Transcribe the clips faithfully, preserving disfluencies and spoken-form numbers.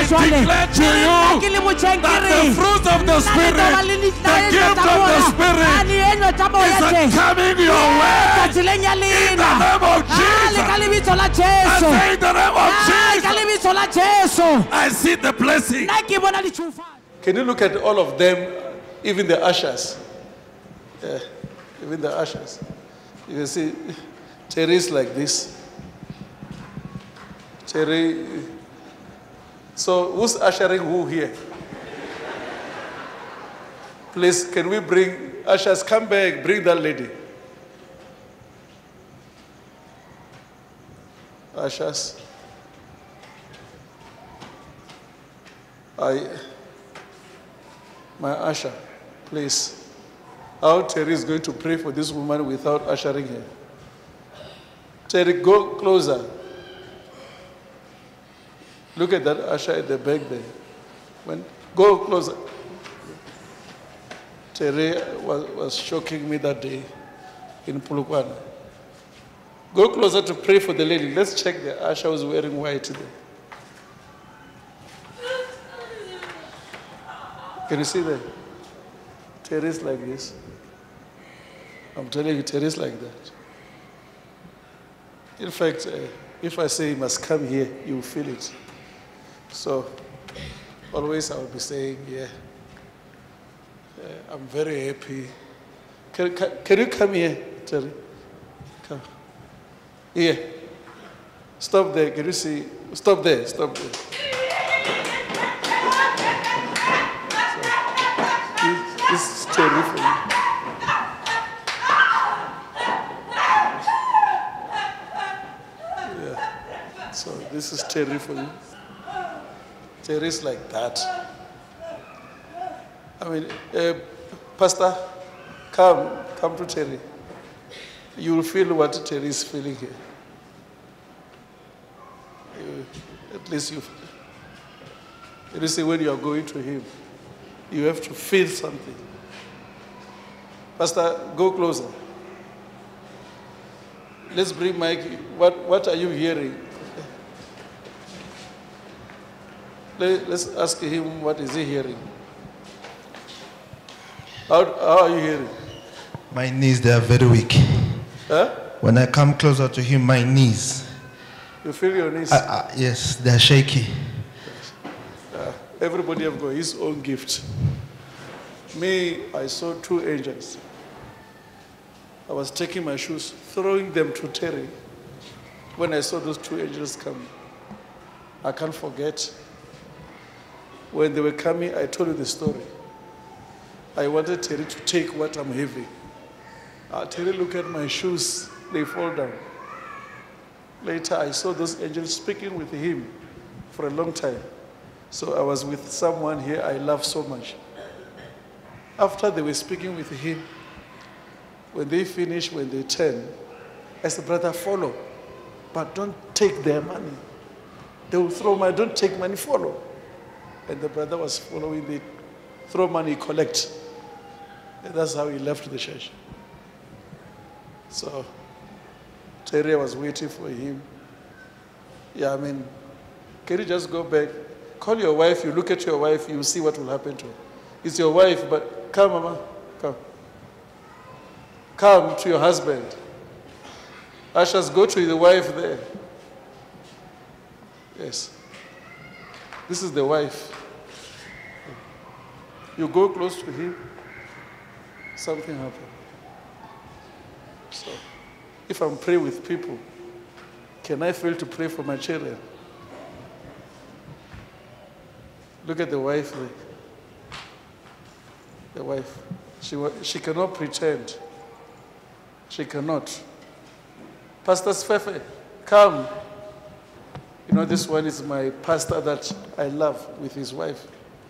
declare to you that the fruit of the Spirit, the gift of the Spirit is coming your way. In the name of Jesus. I say in the name of Jesus. I see the blessing. Can you look at all of them, even the ushers? Yeah, even the ushers. You can see Terry is like this. Terry. So who's ushering who here? Please, can we bring ushers? Come back, bring that lady. Ushers. I, my usher, please. How Terry is going to pray for this woman without ushering her. Terry, go closer. Look at that usher at the back there. When, go closer. Terry was, was shocking me that day in Pulukwana. Go closer to pray for the lady. Let's check the usher who's wearing white today. Can you see that? Terry's like this. I'm telling you, Terry's like that. In fact, uh, if I say he must come here, you will feel it. So, always I will be saying, yeah, uh, I'm very happy. Can, can, can you come here, Terry? Come. Here. Stop there. Can you see? Stop there. Stop there. So, this is Terry for you. Yeah. So, this is Terry for you. Terry is like that. I mean, uh, Pastor, come, come to Terry. You will feel what Terry is feeling here. You, at least you, you see, when you are going to him, you have to feel something. Pastor, go closer. Let's bring Mike. What, what are you hearing? Let's ask him, what is he hearing? How, how are you hearing? My knees, they are very weak. Huh? When I come closer to him, my knees. You feel your knees? I, I, yes, they are shaky. Uh, everybody have got his own gift. Me, I saw two angels. I was taking my shoes, throwing them to Terry. When I saw those two angels come, I can't forget. When they were coming, I told you the story. I wanted Terry to take what I'm having. Uh, Terry, look at my shoes. They fall down. Later, I saw those angels speaking with him for a long time. So I was with someone here I love so much. After they were speaking with him, when they finished, when they turned, I said, brother, follow. But don't take their money. They will throw money. Don't take money, follow. And the brother was following. They throw money, collect. And that's how he left the church. So Terry was waiting for him. Yeah, I mean, can you just go back? Call your wife. You look at your wife, you see what will happen to her. It's your wife, but come, Mama, come. Come to your husband. Ushers, go to the wife there. Yes. This is the wife. You go close to him, something happens. So, if I'm praying with people, can I fail to pray for my children? Look at the wife there. The wife. She, she cannot pretend. She cannot. Pastor Sfefe, come. You know, this one is my pastor that I love with his wife.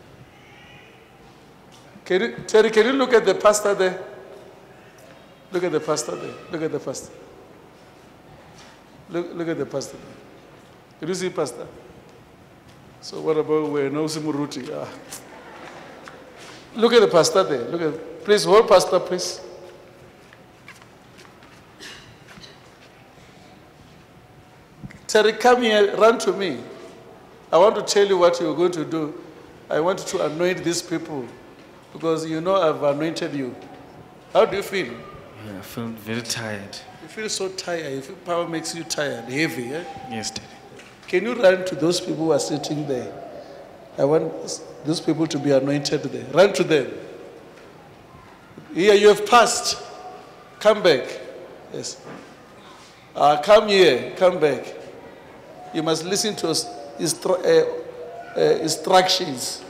Can you, Terry, can you look at the pastor there? Look at the pastor there. Look at the pastor. Look, look at the pastor there. Can you see pastor? So what about where no Simuruti? Ah. Look at the pastor there. Look at, please hold pastor, please. Terry, come here, run to me. I want to tell you what you're going to do. I want to anoint these people because you know I've anointed you. How do you feel? Yeah, I feel very tired. You feel so tired. You feel power makes you tired, heavy. Eh? Yes, Daddy. Can you run to those people who are sitting there? I want those people to be anointed there. Run to them. Here, you have passed. Come back. Yes. Uh, come here. Come back. You must listen to us. Instru- uh, uh, instructions.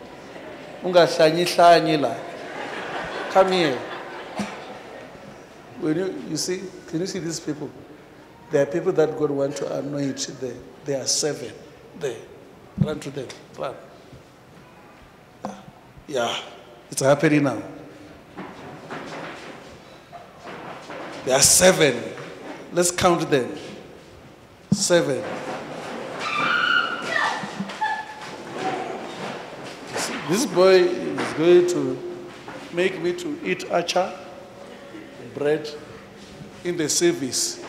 Come here. When you, you see, can you see these people? There are people that God wants to anoint there. There are seven there. Run to them. Run. Yeah, it's happening now. There are seven. Let's count them. Seven. This boy is going to make me to eat acha, bread, in the service.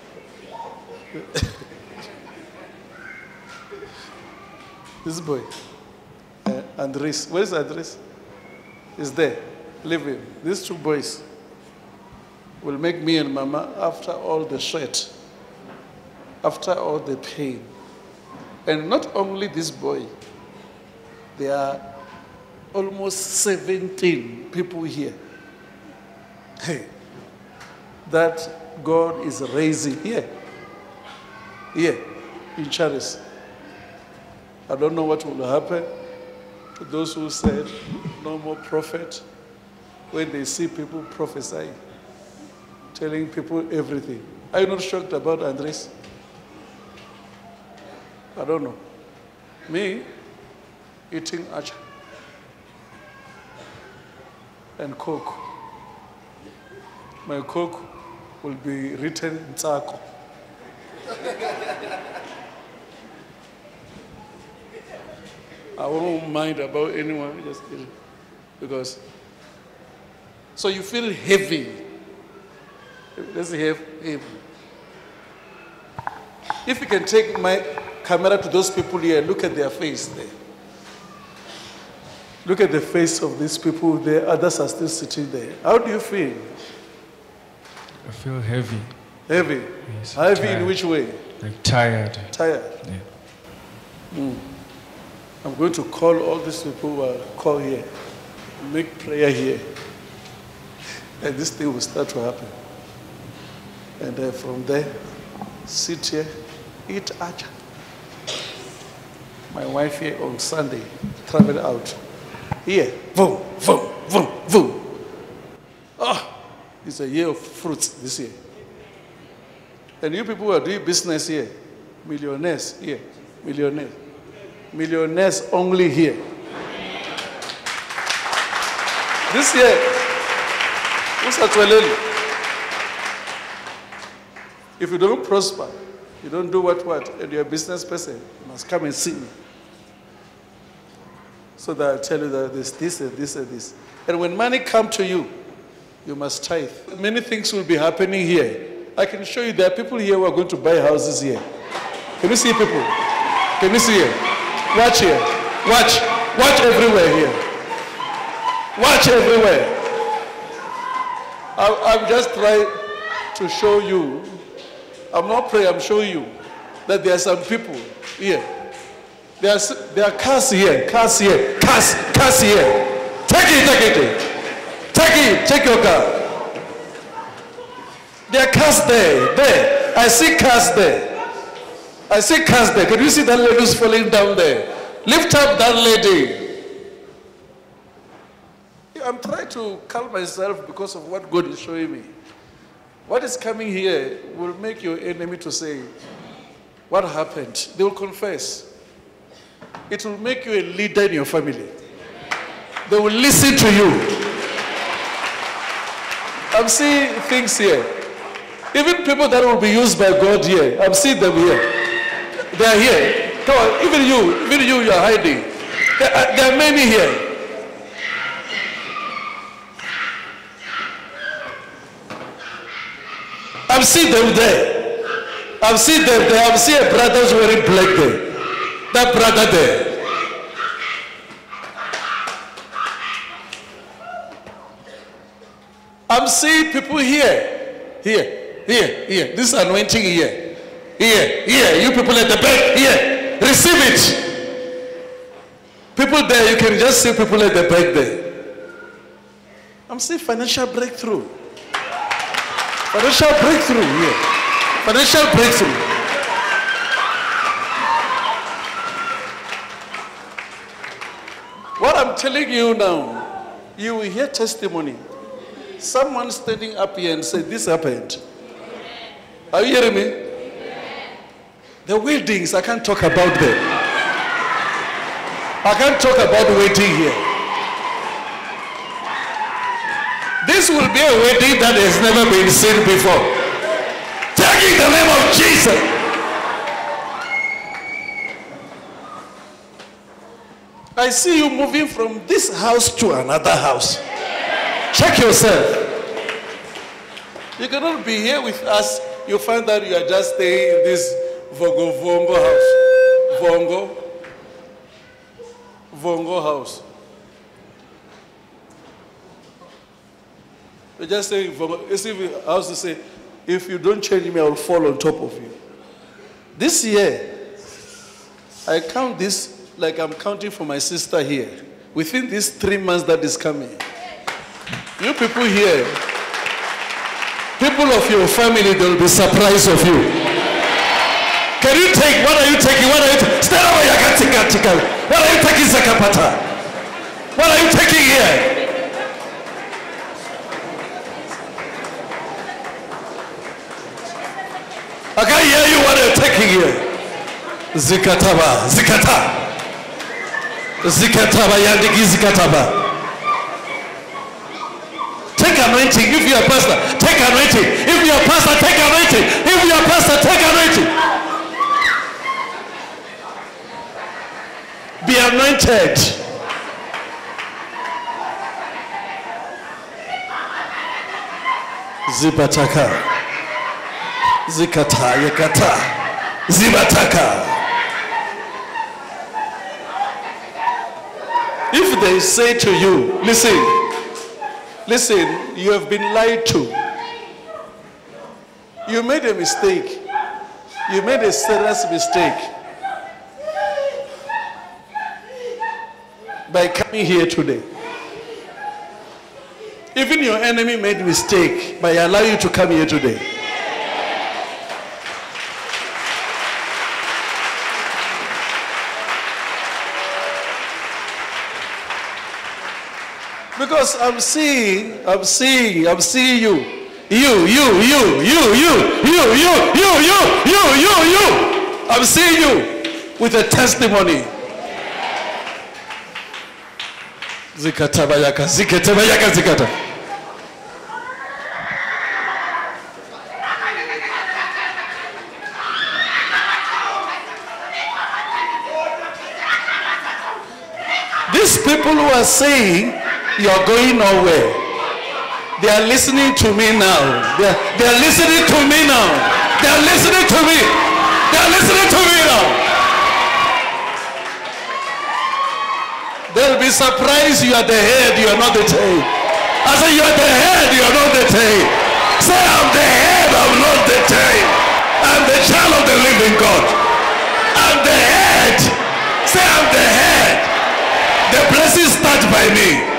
This boy, uh, Andres, where's Andres? He's there. Leave him. These two boys will make me and Mama, after all the sweat, after all the pain. And not only this boy, there are almost seventeen people here. Hey, that God is raising here, here in Charis. I don't know what will happen to those who said no more prophet when they see people prophesying, telling people everything. Are you not shocked about Andres? I don't know. Me, eating acha and coke. My coke will be written in Tsako. I won't mind about anyone, just kidding. Because, so you feel heavy. Let's have heavy. If you can take my camera to those people here, look at their face there. Look at the face of these people there, others are still sitting there. How do you feel? I feel heavy. Heavy? Yes, heavy tired. In which way? Like tired. Tired? Yeah. Mm. I'm going to call all these people who are called here, make prayer here, and this thing will start to happen. And then from there, sit here, eat acha. My wife here on Sunday traveled out. Here, boom, boom, boom, boom. Oh, it's a year of fruits this year. And you people who are doing business here, millionaires here, millionaires. Millionaires only here. This year, if you don't prosper, you don't do what what, and you're a business person, you must come and see me. So that I'll tell you that there's this and this and this. And when money comes to you, you must tithe. Many things will be happening here. I can show you there are people here who are going to buy houses here. Can you see people? Can you see here? Watch here. Watch. Watch everywhere here. Watch everywhere. I, I'm just trying to show you. I'm not praying, I'm showing you that there are some people here. There are, there are cars here, cars here, cars, cars here. Take it, take it. Take it, take your car. There are cars there, there. I see cars there. I see cars there. Can you see that lady who's falling down there? Lift up that lady. I'm trying to calm myself because of what God is showing me. What is coming here will make your enemy to say, what happened? They will confess. It will make you a leader in your family. They will listen to you. I'm seeing things here. Even people that will be used by God here, I'm seeing them here. They are here. Come on, even you, even you, you are hiding. There are, there are many here. I've seen them there. I've seen them there. I've seen a brother wearing black there. That brother there. I'm seeing people here, here, here, here. This anointing here, here, here. You people at the back, here. Receive it. People there, you can just see people at the back there. I'm seeing financial breakthrough. Financial breakthrough here. Financial breakthrough. What I'm telling you now, you will hear testimony. Someone standing up here and say, this happened. Are you hearing me? The weddings, I can't talk about them. I can't talk about wedding here. This will be a wedding that has never been seen before. Taking the name of Jesus. I see you moving from this house to another house. Check yourself. You cannot be here with us. You find that you are just staying in this Vongo Vongo house. Vongo. Vongo house. You just staying in Vongo. It's even house to say, if you don't change me, I will fall on top of you. This year, I count this like I'm counting for my sister here. Within these three months that is coming. You people here, people of your family, they will be surprised of you. Can you take, what are you taking? What are you taking? Stand over here. What are you taking, Zakapata? What are you taking here? I can't hear you what you're taking here. Zikataba, Zikata. Zikataba, Yandiki Zikataba. Take anointing if you're a pastor. Take anointing. If you're a pastor, take anointing. If you're a pastor, take anointing. Be anointed. Zibataka. Zikata, Yakata. Zibataka. If they say to you, listen, listen, you have been lied to. You made a mistake. You made a serious mistake by coming here today. Even your enemy made a mistake by allowing you to come here today. Because I'm seeing, I'm seeing, I'm seeing you. You, you, you, you, you, you, you, you, you, you, you, you. I'm seeing you with a testimony. Zikata bayaka, zikata bayaka, zikata. These people who are saying, you're going nowhere. They are listening to me now. They are, they are listening to me now. They are listening to me. They are listening to me now. They'll be surprised you are the head, you are not the tail. I say you are the head, you are not the tail. Say I'm the head, I'm not the tail. I'm the child of the living God. I'm the head. Say I'm the head. The blessings start by me.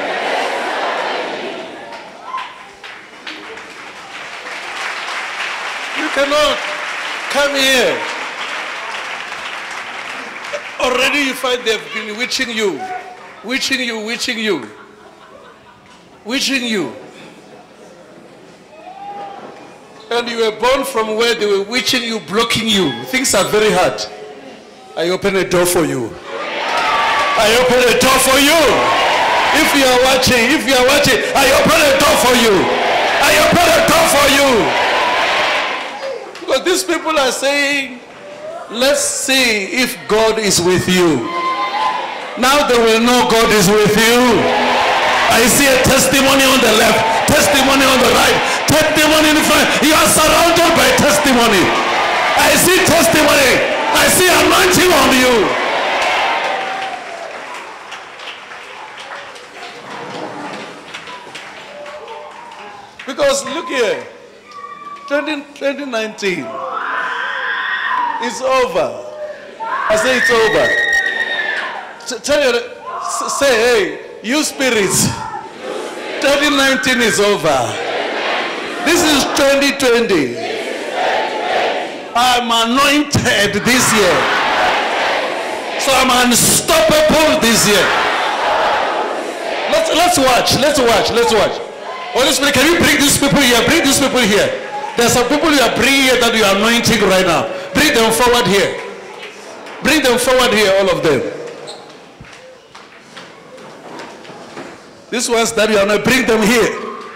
Cannot come here. Already you find they've been witching you, witching you, witching you, witching you. And you were born from where they were witching you, blocking you. Things are very hard. I open a door for you. I open a door for you. If you are watching, if you are watching, I open a door for you. I open a door for you. But these people are saying, let's see if God is with you. Now they will know God is with you. I see a testimony on the left, testimony on the right, testimony in front. You are surrounded by testimony. I see testimony. I see anointing on you. Because look here, twenty, twenty nineteen is over. I say it's over. S- Tell your, s- say, hey, you spirits, twenty nineteen is over. This is twenty twenty. I'm anointed this year. So I'm unstoppable this year. Let's, let's watch, let's watch, let's watch. Holy Spirit, can you bring these people here? Bring these people here. There are some people you are bringing here that you are anointing right now. Bring them forward here. Bring them forward here, all of them. These ones that you are not, bring them here.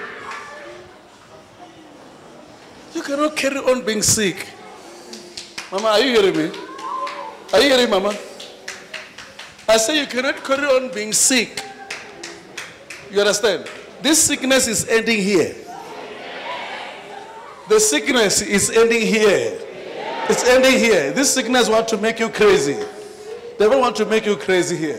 You cannot carry on being sick. Mama, are you hearing me? Are you hearing, Mama? I say you cannot carry on being sick. You understand? This sickness is ending here. The sickness is ending here. It's ending here. This sickness wants to make you crazy. They don't want to make you crazy here.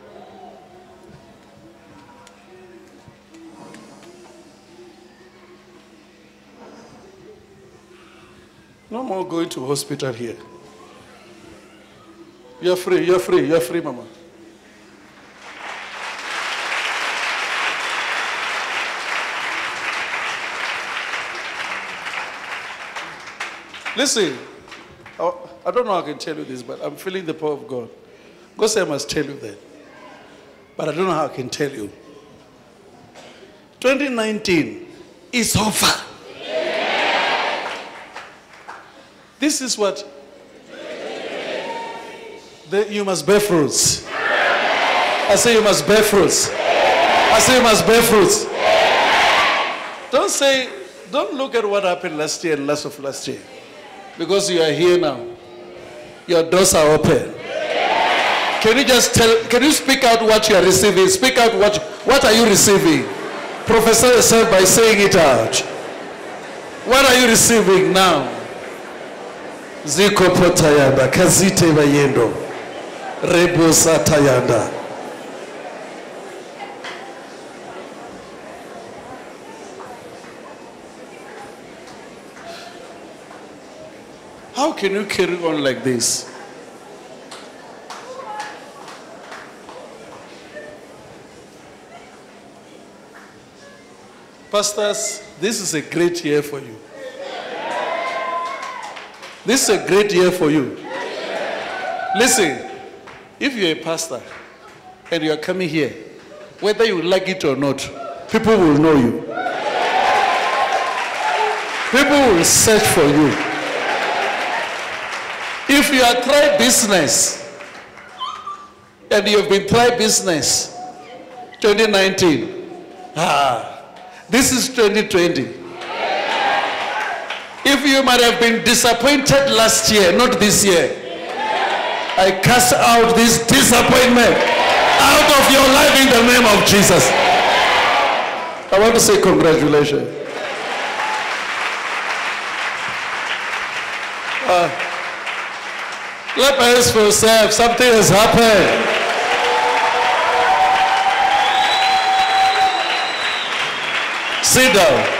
No more going to hospital here. You're free, you're free, you're free, Mama. Listen, I, I don't know how I can tell you this, but I'm feeling the power of God. God said I must tell you that. But I don't know how I can tell you. twenty nineteen is over. Yeah. This is what? The, you must bear fruits. I say you must bear fruits. I say you must bear fruits. Don't say, don't look at what happened last year and last of last year. Because you are here now. Your doors are open. Can you just tell, can you speak out what you are receiving? Speak out what, what are you receiving? Prophesy yourself by saying it out. What are you receiving now? Ziko potayanda, kazite bayendo, rebo satayanda. How can you carry on like this? Pastors, this is a great year for you. This is a great year for you. Listen, if you're a pastor and you are coming here, whether you like it or not, people will know you. People will search for you. If you are trying business and you have been trying business twenty nineteen, ah, this is twenty twenty. If you might have been disappointed last year, not this year, I cast out this disappointment out of your life in the name of Jesus. I want to say congratulations. Uh, Clap hands for yourself. Something has happened. Sit down.